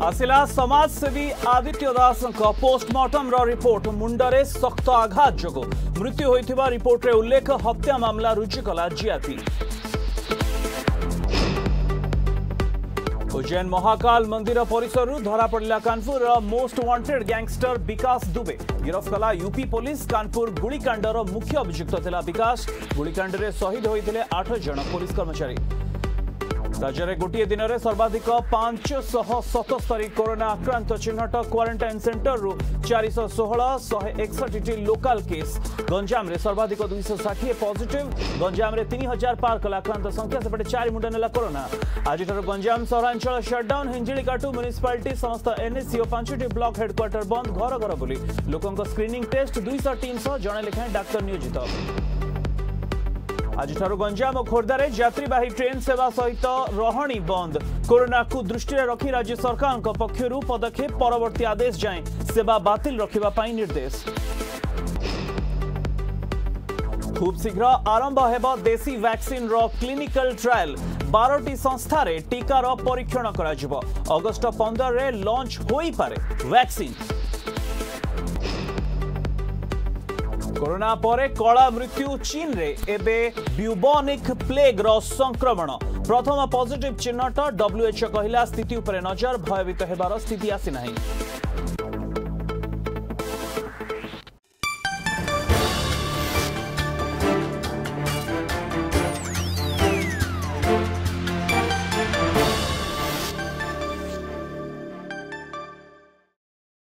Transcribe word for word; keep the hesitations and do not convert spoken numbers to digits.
आसिला समाजसेवी Aditya Das postmortem report मुंडरे सख्त आघात जो मृत्यु होइथिबा रिपोर्ट रे उल्लेख हत्या मामला रुजु कला जीआरपी। उज्जैन महाकाल मंदिर परिसर धरा पड़ा Kanpur most wanted gangster Vikas Dubey गिरफ कला यूपी पुलिस। कानपुर गुलिकांडर मुख्य अभियुक्त थिला विकास। गुलिकांड रे शहीद होइथिले आठ जन पुलिस कर्मचारी। राज्य में गोटे दिन में सर्वाधिक पांच शह सतस्तरी कोरोना आक्रांत चिन्हट। क्वारंटाइन सेंटर रु चार सौ षोह शहे एकसठ लोकाल केस। गंजाम रे सर्वाधिक दुईश षाठी पॉजिटिव। गंजाम रे तीन हजार पार कला आक्रांत संख्या सेपटे चार मुंड नेला कोरोना। आज गंजाम सहरांचल शटडाउन। हिंजिकाटू म्युनिसिपालिटी समस्त एनएससी और पांचटी ब्लॉक हेडक्वार्टर बंद। घर घर बुली लोकों स्क्रीनिंग टेस्ट दुईश टीम सह जड़े लेखाएं डाक्तर नियोजित। आज गंजाम और खोर्धारे यात्रीवाही ट्रेन सेवा सहित रहणी बंद। कोरोना को दृष्टि रखी राज्य सरकार पक्षर पदक्षेप परवर्ती आदेश जाए सेवा बातिल रखा निर्देश। खूब शीघ्र आरंभ हेब देसी वैक्सीन रो क्लिनिकल ट्रायल। बारटी संस्था रे टीकार परीक्षण करा जिवो। अगस्ट पंद्रह रे लॉन्च होई पारे वैक्सीन। कोरोना परे कला मृत्यु चीन रे एबे ब्यूबोनिक प्लेग रो संक्रमण। प्रथम पॉजिटिव चिन्हट। डब्ल्यूएचओ कहिला स्थिति उपरे नजर। भयभीत हेबार स्थिति आसी नाही।